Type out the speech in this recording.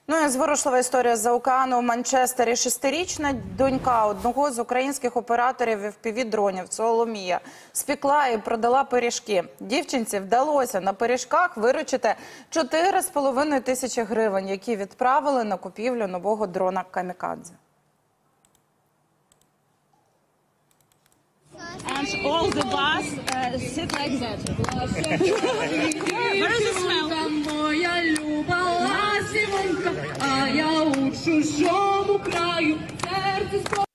Ну і зворушлива історія з-за океану в Манчестері. 6-річна донька одного з українських операторів FPV-дронів Соломія спекла і продала пиріжки. Дівчинці вдалося на пиріжках виручити 4,5 тисячі гривень, які відправили на купівлю нового дрона «Камікадзе». And all the bus sit like that. Where is the smell? Моя люба ластівонька, а я у чужому краю, серце